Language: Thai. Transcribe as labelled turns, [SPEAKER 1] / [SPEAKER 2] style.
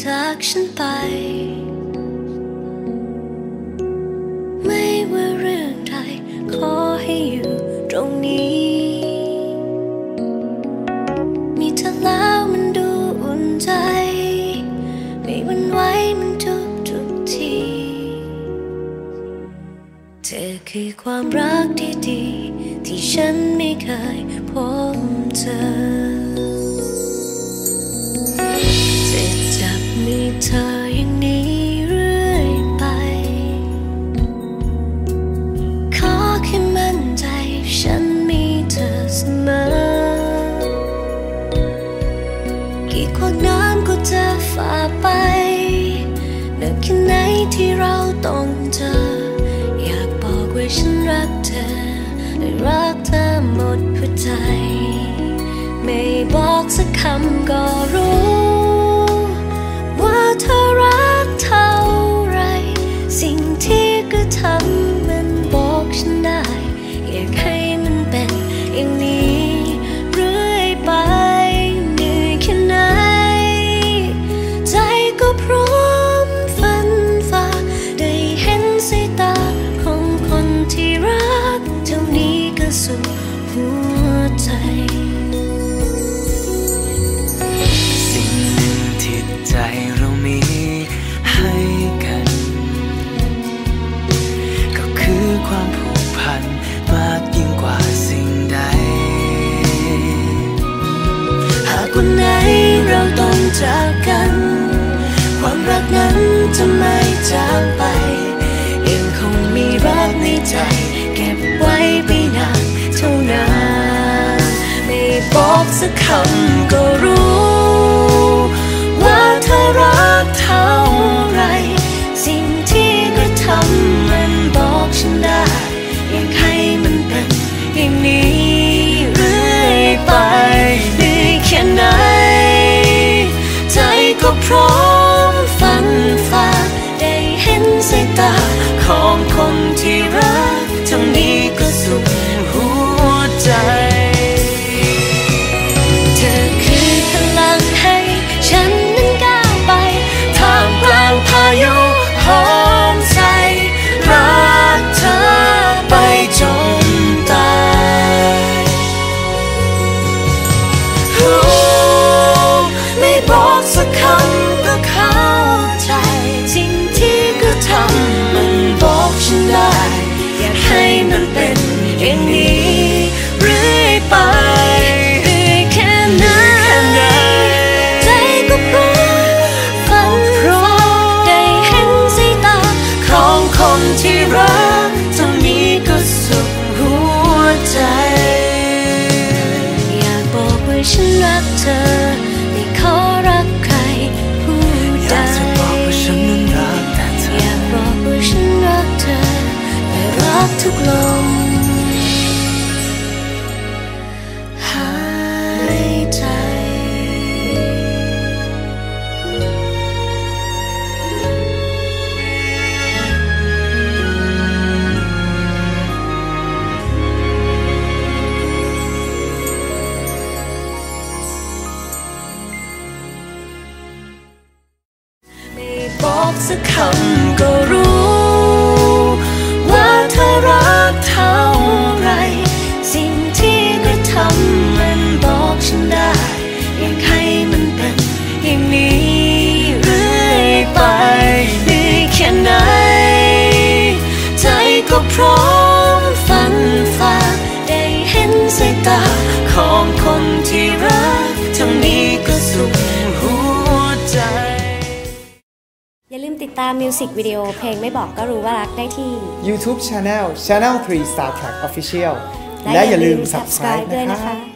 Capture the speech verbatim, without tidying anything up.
[SPEAKER 1] จากฉันไปไม่ว่าเรื่องใดขอให้อยู่ตรงนี้มีเธอแล้วมันดูอุ่นใจไม่หวั่นไหวมันทุกทุกทีเธอคือความรักที่ดีที่ฉันไม่เคยพบเจอจะจับมือเธออย่างนี้เรื่อยไปขอแค่มั่นใจฉันมีเธอเสมอกี่ขวากน้ำก็จะฝ่าไปหนักแค่ไหนที่เราต้องเจออยากบอกว่าฉันรักเธอและรักเธอหมดหัวใจไม่บอกสักคำก็รู้ว่าเธอรักเท่าไรสิ่งที่กระทำมันบอกฉันได้อยากให้มันเป็นอย่างนี้เรื่อยไปเหนื่อยแค่ไหนใจก็พร้อมฟันฝ่าได้เห็นสายตาของคนที่รักเท่านี้ก็สุดหัวใจ
[SPEAKER 2] สิ่งหนึ่งที่ใจเรามีให้กันก็คือความผูกพันมากยิ่งกว่าสิ่งใดหากวันไหนเราต้องจากกันความรักนั้นจะไม่จางไปยังคงมีรักในใจเก็บไว้ไปนานเท่านานไม่บอกสักคำก็รู้ว่าเธอรักเท่าไรสิ่งที่กระทำมันบอกฉันได้อยากให้มันเป็นอย่างนี้เรื่อยไปเหนื่อยแค่ไหนใจก็พร้อมฟันฝ่าได้เห็นสายตาของคนที่รักทั้งนี้ก็สุดหัวใจ
[SPEAKER 1] เธอคือพลังให้ฉันนั้นก้าวไปท่ามกลางพายุหอมใจรักเธอไปจนตาย
[SPEAKER 2] โอ้ไม่บอกสักคำก็เข้าใจ
[SPEAKER 1] สิ่งที่กระทำมันบอกฉันได้อยากให้มันเป็นอย่างนี้เรื่อยไปเหนื่อยแค่ไหนใจก็พร้อมฝันฝ่าได้เห็นสายตา
[SPEAKER 2] ของคนที่รักเท่านี้ก็สุขหัวใจ
[SPEAKER 1] อยากบอกว่าฉันรักเธอไม่ขอรักใครผู้ใด
[SPEAKER 2] อยากจะบอกว่าฉันนั้นรักแต่เธอ
[SPEAKER 1] อยากบอกว่าฉันรักเธอและรักทุกลมหายใจไม่บอกสักคำก็รู้ว่าเธอรักเท่าไรสิ่งที่กระทำมันบอกฉันได้อยากให้มันเป็นอย่างนี้เรื่อยไปเหนื่อยแค่ไหนใจก็พร้อมฝันฝ่าได้เห็นสายตาของคนที่รักทั้งนี้ก็สุขหัวใจอย่าลืมติดตามมิวสิกวิดีโอเพลงไม่บอกก็รู้ว่ารักได้ที่
[SPEAKER 3] YouTube Channel Channel ทรี Star Track Official และอย่าลืม Subscribe ด้วยนะคะ